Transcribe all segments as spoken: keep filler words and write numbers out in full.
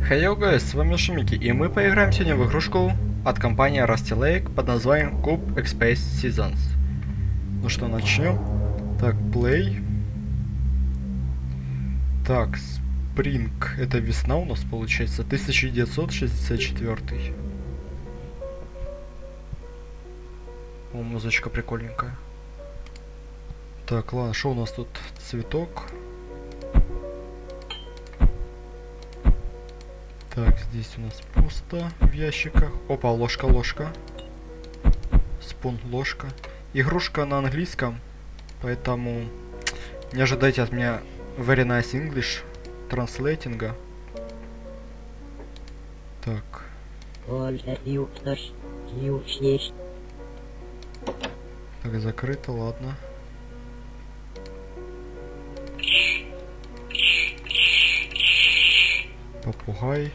Hello guys, с вами Шумики, и мы поиграем сегодня в игрушку от компании Rusty Lake под названием Cube X-Space Seasons. Ну что, начнем. Так, play. Так, Spring, это весна у нас получается, тысяча девятьсот шестьдесят четвёртый. О, музычка прикольненькая. Так, ладно, что у нас тут? Цветок. Так, здесь у нас пусто в ящиках. Опа, ложка-ложка. Спун, ложка. Игрушка на английском, поэтому не ожидайте от меня very nice English транслейтинга. Так. Так, закрыто, ладно. Попугай.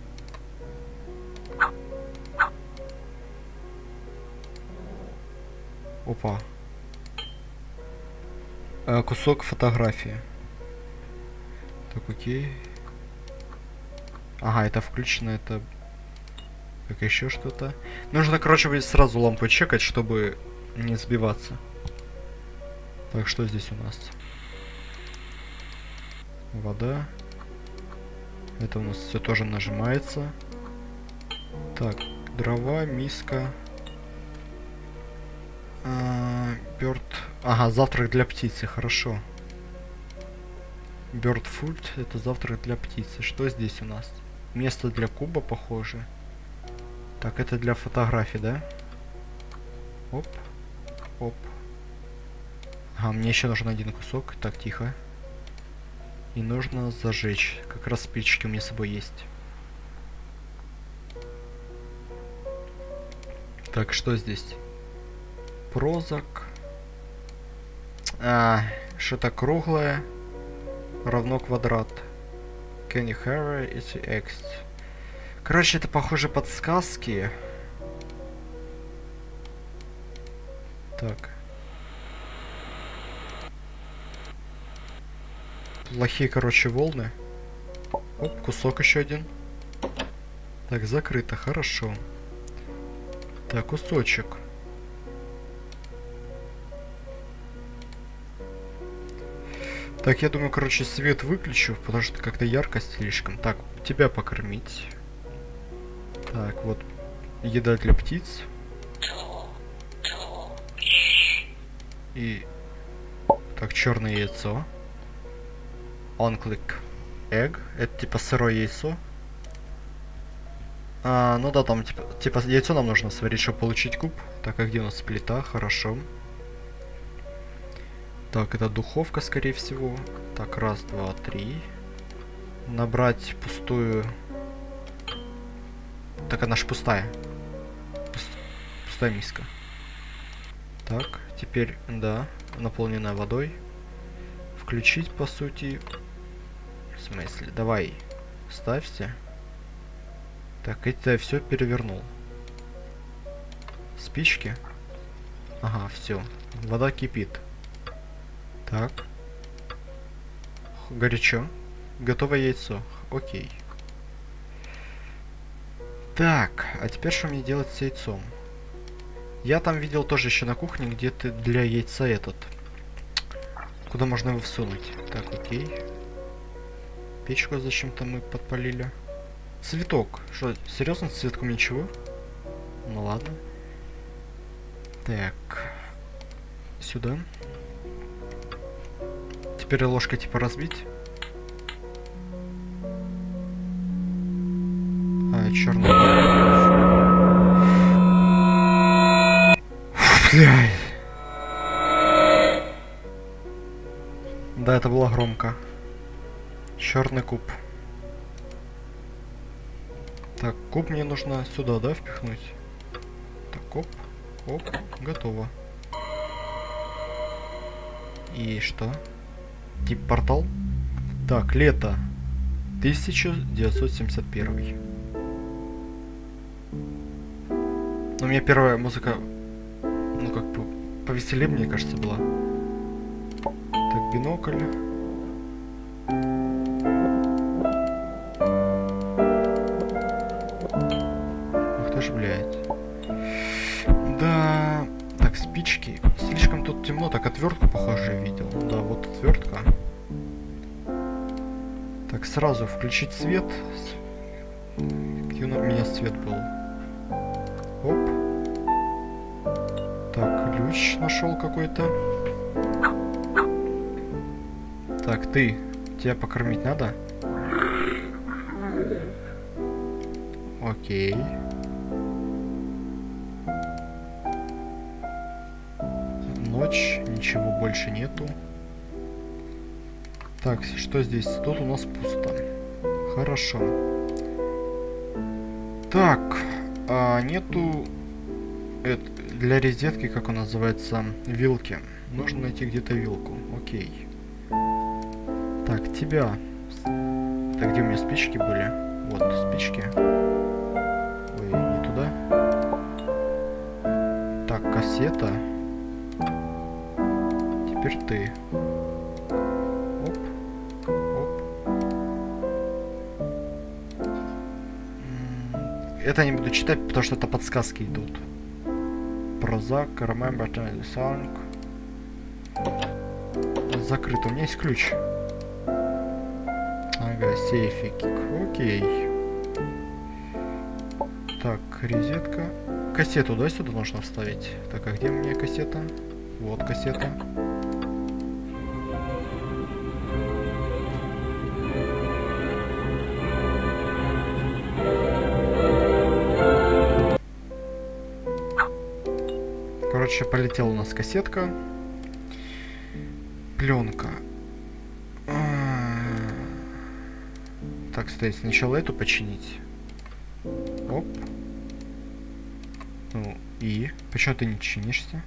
Опа. А, кусок фотографии. Так, окей. Ага, это включено, это... Как еще что-то. Нужно, короче, будет сразу лампу чекать, чтобы не сбиваться. Так, что здесь у нас? Вода. Это у нас все тоже нажимается. Так, дрова, миска. А, Bird. Ага, завтрак для птицы, хорошо. Bird food, это завтрак для птицы. Что здесь у нас? Место для куба, похоже. Так, это для фотографий, да? Оп. Оп. Ага, мне еще нужен один кусок. Так, тихо. И нужно зажечь. Как раз спички у меня с собой есть. Так, что здесь? Прозак. А, что-то круглое. Равно квадрат. Can you have it x? Короче, это похоже подсказки. Так. Плохие, короче, волны. Оп, кусок еще один. Так, закрыто, хорошо. Так, кусочек. Так, я думаю, короче, свет выключу, потому что как-то ярко слишком. Так, тебя покормить. Так, вот еда для птиц. И... Так, черное яйцо. On-click egg. Это типа сырое яйцо. А, ну да, там типа, типа яйцо нам нужно сварить, чтобы получить куб. Так, а где у нас плита? Хорошо. Так, это духовка, скорее всего. Так, раз, два, три. Набрать пустую... Так, она ж пустая. Пуст... Пустая миска. Так, теперь, да, наполненная водой. Включить, по сути... В смысле? Давай, ставься. Так, это я все перевернул. Спички. Ага, все. Вода кипит. Так. Горячо. Готовое яйцо. Окей. Так, а теперь что мне делать с яйцом? Я там видел тоже еще на кухне где-то для яйца этот. Куда можно его всунуть? Так, окей. Печку зачем-то мы подпалили. Цветок. Что, серьезно, с цветком ничего? Ну ладно. Так. Сюда. Теперь ложкой типа разбить. А, черный. Блядь. Да, это было громко. Черный куб. Так, куб мне нужно сюда, да, впихнуть? Так, оп, оп, готово. И что? Тип портал? Так, лето. тысяча девятьсот семьдесят первый. Ну, у меня первая музыка, ну, как бы, повеселее, мне кажется, была. Так, бинокль. гуляет. Да. Так, спички. Слишком тут темно. Так, отвертку, похоже, видел. Да, вот отвертка. Так, сразу включить свет. Где у меня свет был? Оп. Так, ключ нашел какой-то. Так, ты. Тебя покормить надо? Окей. Ночь, ничего больше нету. Так, что здесь? Тут у нас пусто. Хорошо. Так, а нету это, для розетки, как он называется, вилки. Нужно найти где-то вилку. Окей. Так, тебя. Так, где у меня спички были? Вот, спички. Ой, не туда. Так, кассета. Теперь ты. Оп. Оп. Это я не буду читать, потому что это подсказки идут. Прозак, remember the song. Закрыто. У меня есть ключ. Ага, сейфик. Окей. Так, розетка. Кассету, да, сюда нужно вставить? Так, а где у меня кассета? Вот кассета. Короче, полетела у нас кассетка. Пленка. Так, стоит, сначала эту починить. Оп. Ну, и? Почему ты не чинишься?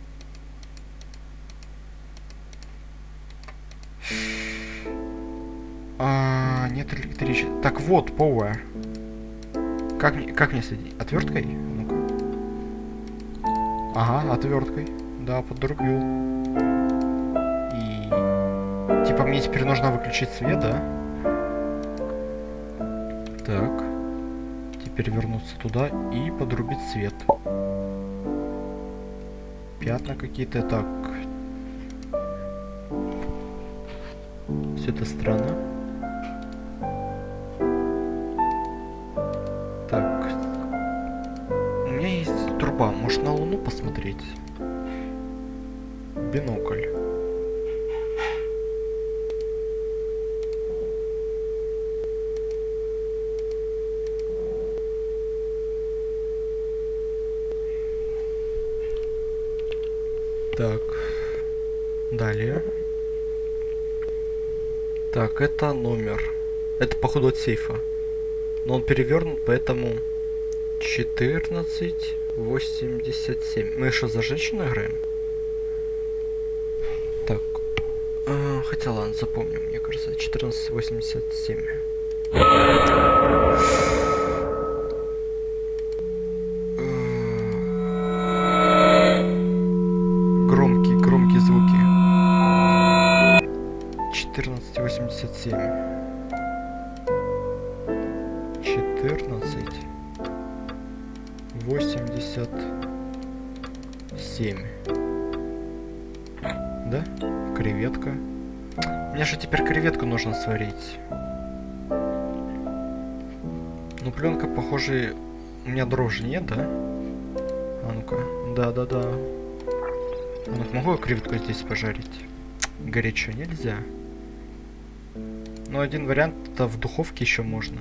А, нет электричества. Так вот, power. Как мне, как мне следить? Отверткой? Ну-ка. Ага, отверткой. Да, подрубил. И... Типа мне теперь нужно выключить свет, да? Так. Теперь вернуться туда и подрубить свет. Пятна какие-то. Так. Все это странно. Так. У меня есть труба. Может, на Луну посмотреть? Бинокль. Так. Далее. Так, это номер. Это, походу, от сейфа. Но он перевернут, поэтому... четырнадцать восемьдесят семь. Мы что, за женщину играем? Так. А, хотя ладно, запомню, мне кажется. четырнадцать восемьдесят семь. Громкие, громкие звуки. четырнадцать восемьдесят семь. четырнадцать восемьдесят семь. Да? Креветка. Мне же теперь креветку нужно сварить. Ну, пленка, похоже, у меня дрожжи нет, да? А ну-ка. Да-да-да. А ну-ка, могу я креветку здесь пожарить? Горячо нельзя. Ну, один вариант, это в духовке еще можно.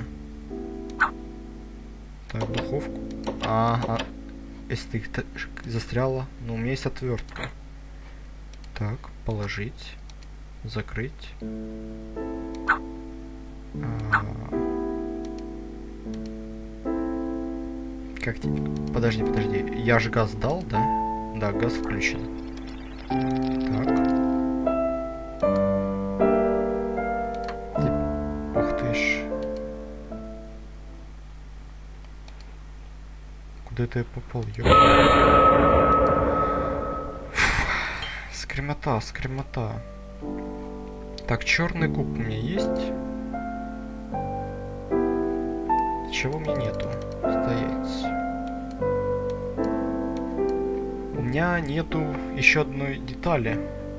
Так, духовку. Ага. Если ты застряла. Ну, у меня есть отвертка. Так, положить. Закрыть. А... Как тебе? Подожди, подожди. Я же газ дал, да? Да, газ включен. Так. Ух ты ж. Куда это я попал? Ё... Скремота, скремота. Так, черный куб у меня есть. Чего у меня нету? Стоять. меня нету еще одной детали.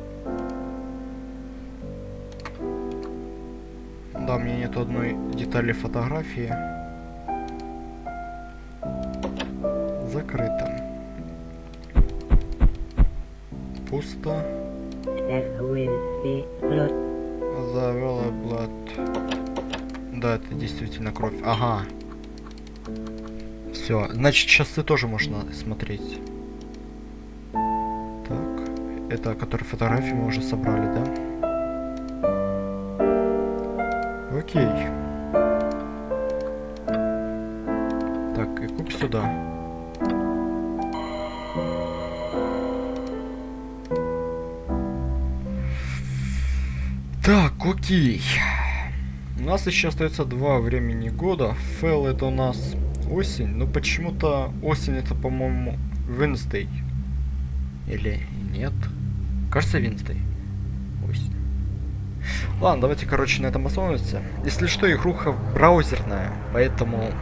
Да, у меня нету одной детали фотографии. Закрыто. Пусто. Завела блад. Да, это действительно кровь. Ага. Все. Значит, часы тоже можно смотреть. Так. Это, который фотографии мы уже собрали, да? Окей. Так, и куб сюда. Так, окей. У нас еще остается два времени года. Фэл это у нас осень. Но почему-то осень это, по-моему, Wednesday. Или нет? Кажется, Wednesday. Осень. Ладно, давайте, короче, на этом остановимся. Если что, игруха браузерная, поэтому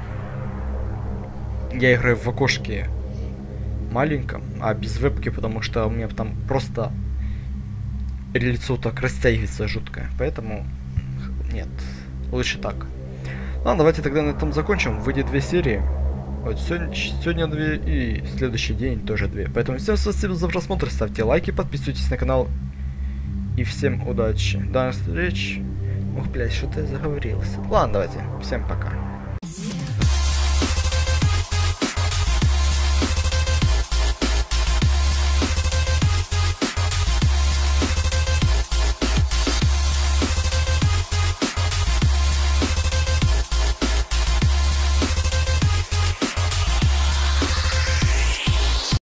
я играю в окошке маленьком, а без вебки, потому что у меня там просто лицо так растягивается жутко. Поэтому нет, лучше так. Ладно, давайте тогда на этом закончим. Выйдет две серии. Вот сегодня, сегодня две и следующий день тоже две. Поэтому всем спасибо за просмотр, ставьте лайки, подписывайтесь на канал. И всем удачи. До новых встреч. Ух, блядь, что-то я заговорился. Ладно, давайте. Всем пока.